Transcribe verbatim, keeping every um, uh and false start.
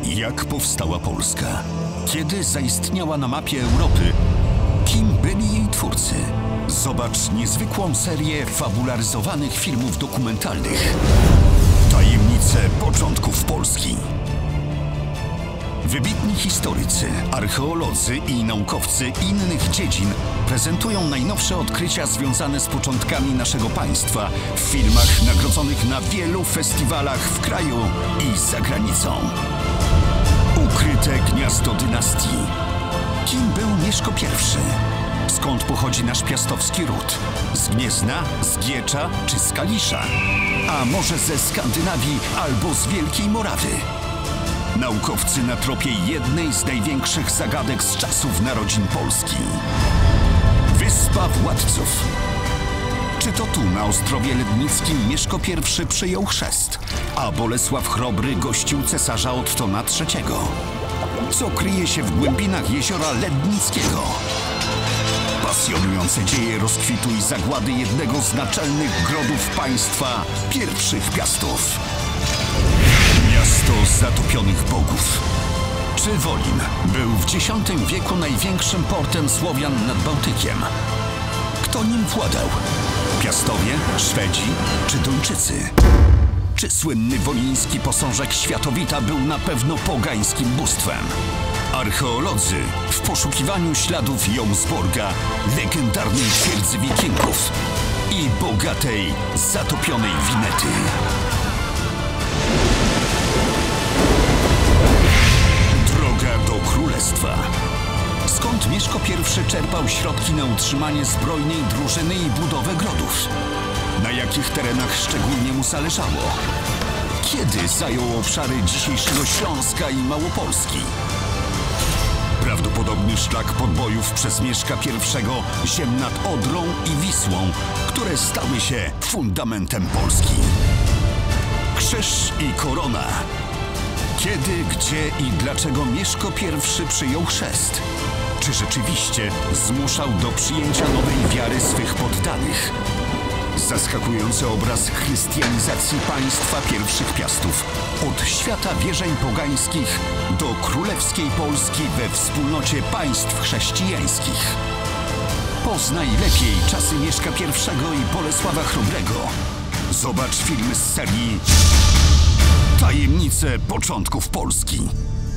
Jak powstała Polska? Kiedy zaistniała na mapie Europy? Kim byli jej twórcy? Zobacz niezwykłą serię fabularyzowanych filmów dokumentalnych. Tajemnice początków Polski. Wybitni historycy, archeolodzy i naukowcy innych dziedzin prezentują najnowsze odkrycia związane z początkami naszego państwa w filmach nagrodzonych na wielu festiwalach w kraju i za granicą. Ukryte gniazdo dynastii. Kim był Mieszko pierwszy? Skąd pochodzi nasz piastowski ród? Z Gniezna, z Giecza czy z Kalisza? A może ze Skandynawii albo z Wielkiej Morawy? Naukowcy na tropie jednej z największych zagadek z czasów narodzin Polski. Wyspa Władców. Czy to tu na Ostrowie Lednickim Mieszko pierwszy przyjął chrzest, a Bolesław Chrobry gościł cesarza Ottona trzeciego? Co kryje się w głębinach jeziora Lednickiego? Pasjonujące dzieje rozkwitu i zagłady jednego z naczelnych grodów państwa, pierwszych Piastów. Miasto zatopionych bogów. Czy Wolin był w dziesiątym wieku największym portem Słowian nad Bałtykiem? Kto nim władał? Piastowie, Szwedzi czy Duńczycy? Czy słynny woliński posążek Światowita był na pewno pogańskim bóstwem? Archeolodzy w poszukiwaniu śladów Jomsborga, legendarnej twierdzy wikingów i bogatej, zatopionej Winety. Droga do Królestwa. Skąd Mieszko pierwszy czerpał środki na utrzymanie zbrojnej drużyny i budowę grodów? Na jakich terenach szczególnie mu zależało? Kiedy zajął obszary dzisiejszego Śląska i Małopolski? Prawdopodobny szlak podbojów przez Mieszka pierwszego ziem nad Odrą i Wisłą, które stały się fundamentem Polski. Krzyż i korona. Kiedy, gdzie i dlaczego Mieszko pierwszy przyjął chrzest? Czy rzeczywiście zmuszał do przyjęcia nowej wiary swych poddanych? Zaskakujący obraz chrystianizacji państwa pierwszych Piastów. Od świata wierzeń pogańskich do królewskiej Polski we wspólnocie państw chrześcijańskich. Poznaj lepiej czasy Mieszka pierwszego i Bolesława Chrobrego. Zobacz filmy z serii Tajemnice początków Polski.